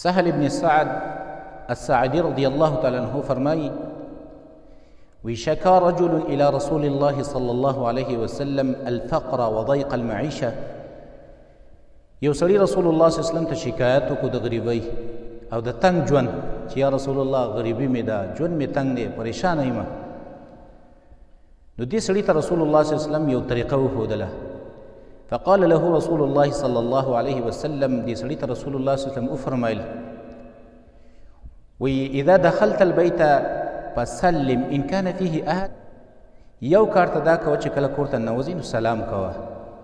سهل بن سعد الساعدي رضي الله تعالى عنه فرمایي وشكا رجل إلى رسول الله صلى الله عليه وسلم الفقر وضيق المعيشة. یو سړي رسول الله صلی الله علیه وسلم ته شکایت وکړو د غریبۍ او د تنګ ژوند چې یا رسول الله غریبي مې ده، ژوند مې تنګ دی، پریشانه یم. نو دې سړي ته رسول الله صلی الله علیه وسلم یو طریقه وښودله. فقال له رسول الله صلى الله عليه وسلم، دې سړي ته رسول الله صلی الله علیه وسلم وفرمایل وی اذا دخلت البيت فسلم ان كان فيه احد. یو کار ته دا کوه چې کله کور ته ننوځې نو سلام کوه،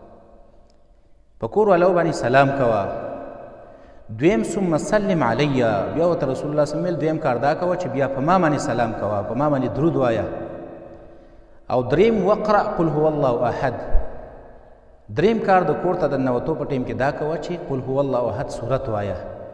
په کور والو باندې سلام کوه. دویم ثم سلم علی، بیا ورته رسول الله صلی الله علیه وسلم دویم کار دا کوه چې بیا په ما باندې سلام کوه، په ما باندې درود وایه. او دریم وقرأ قل هو الله احد. دریم کار د کور ته د ننوتو په ټیم کې دا کوه چې قل هو الله احد صورت وایه.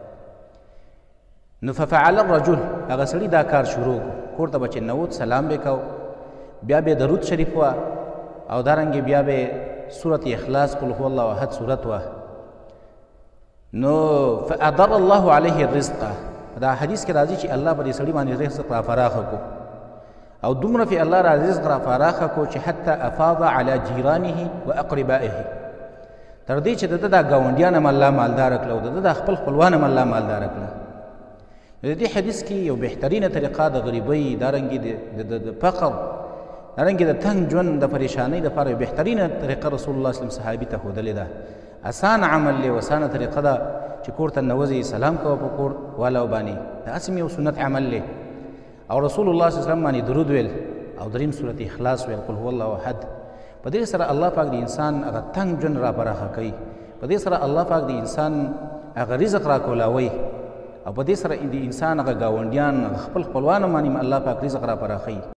نو ففعل الرجل، هغه سړي دا کار شروع کړو، کور ته به چې ننوت سلام به کو، بیا به درود شریف وه، او دارنګې بیا به سورت اخلاص قل هو الله احد صورت وه. نو فأدر الله علیه الرزق، دا حدیث کې راځي چې الله به دې سړي باندې رزق را فراخه کو، او دومره فی الله را رزق را فراخه کو چې حتی افاض علی جیرانه و اقربائه، تر دې چې د ده دا ګاونډیان هم الله مالداره کړه او د ده دا خپل خپلوان هم الله مالداره کړه. د دې حدیث کې یو بهترینه طریقه د غریبۍ، دارنګې د فقر، دارنګې د تنګ ژوند د پریشانۍ دپاره یو بهترینه طریقه رسول الله صلی الله علیه وسلم صحابي ته ښودلې ده. اسان عمل دی او اسانه طریقه ده چې کور ته ننوځې سلام کوه په کور والاو باندې، دا هسې یو سنت عمل دی. او رسول الله صلی الله علیه وسلم باندې درود ویل او دریم سورت اخلاص ویل قل هو الله احد. په دې سره الله پاک د انسان هغه تنګ ژوند را پراخه کوي، په دې سره الله پاک د انسان هغه رزق را کولاوي، او په دې سره د انسان هغه ګاونډیان خپل خپلوان باندې الله پاک رزق را پراخوي.